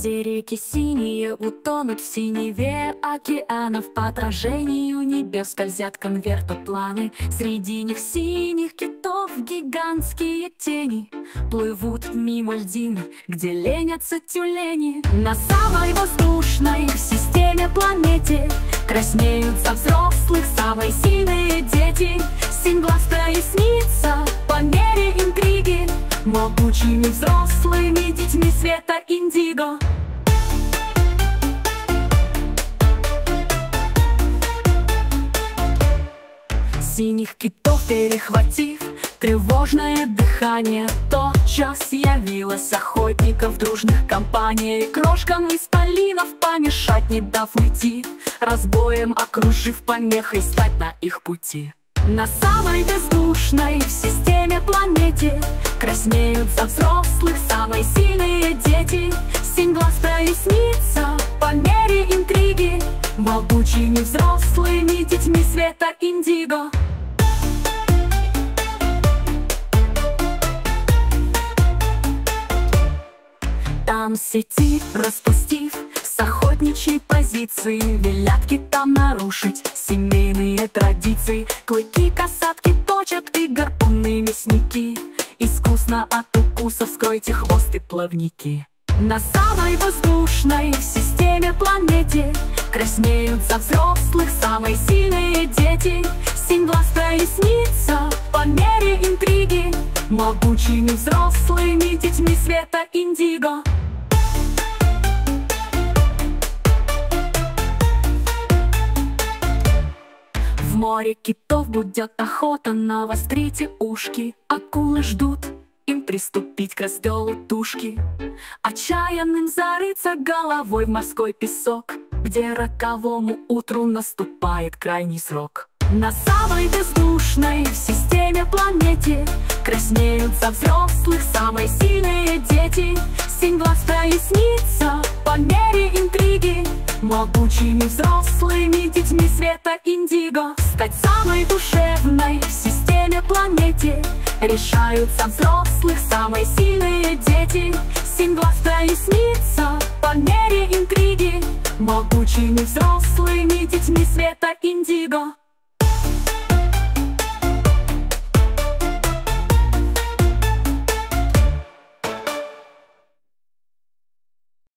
где реки синие утонут в синеве океанов. По отражению небес скользят конвертопланы, среди них синих китов гигантские тени плывут мимо льдин, где ленятся тюлени. На самой воздушной в системе планете краснеют за взрослых самые сильные дети. Семь глаз прояснится по мере интриги могучими взрослыми детьми света индиго. Синих китов перехватив тревожное дыхание, тотчас явилось охотников дружных компаний. Крошкам исполинов помешать не дав уйти, разбоем окружив помехой стать на их пути. На самой бездушной в системе планете краснеют за взрослых самые сильные дети. Семь глаз прояснится по мере интриги могучими взрослыми детьми света индиго. Там сети распустив, с охотничьей позиции велят китам нарушить семейные традиции. Клыки касатки точат и гарпуны мясники, искусно от укусов скройте хвост и плавники. На самой воздушной в системе планете краснеют за взрослых самые сильные дети. Семь глаз прояснится по мере интриги могучими взрослыми детьми света индиго. В море китов будет охота, навострите ушки. Акулы ждут им приступить к разделу тушки, отчаянным зарыться головой в морской песок, где роковому утру наступает крайний срок. На самой бездушной в системе планете краснеют за взрослых самые сильные дети. Семь глаз прояснится по мере интриги могучими взрослыми детьми света индиго. Стать самой душевной в системе планете решаются взрослых самые сильные дети. Семь глаз прояснится по мере интриги могучими взрослыми детьми света индиго.